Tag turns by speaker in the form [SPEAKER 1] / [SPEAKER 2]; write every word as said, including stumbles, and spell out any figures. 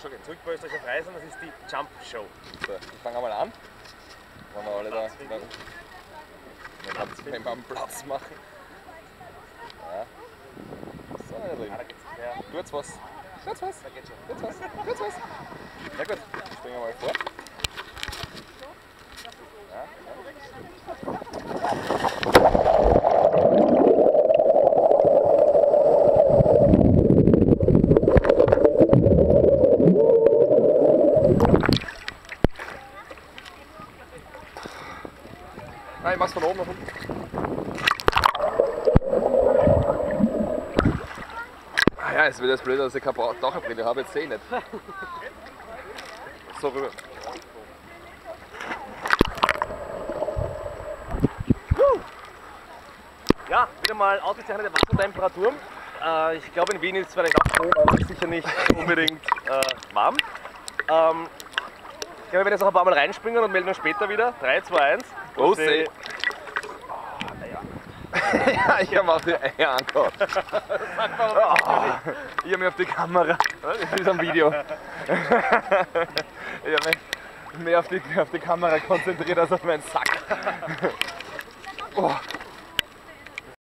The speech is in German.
[SPEAKER 1] schon geht. Zurück bei Österreicher Freising, das ist die Jump Show.
[SPEAKER 2] So, ich fange einmal an. Wollen wir alle da wenn wir einen Platz machen. Ja. So, ihr Lieben. Tut's was. Tut's was. Tut's was. Tut's was. Na gut, springen wir mal vor. Ja, ja. Nein, ich mach's von oben nach unten. Ah ja, es wird jetzt blöd, dass ich keine Taucherbrille habe, jetzt sehe ich nicht. So rüber.
[SPEAKER 1] Ja, wieder mal ausgezeichnete Wassertemperaturen. Äh, ich glaube in Wien ist es vielleicht auch so, aber sicher nicht unbedingt äh, warm. Ähm, ich glaube, wir werden jetzt noch ein paar Mal reinspringen und melden uns später wieder. drei, zwei, eins.
[SPEAKER 2] Groß See. Ja, ich habe auch die Eier angehauen. Oh, ich habe mich auf die Kamera, das ist ein Video. Ich habe mich mehr auf die, auf die Kamera konzentriert als auf meinen Sack. Oh.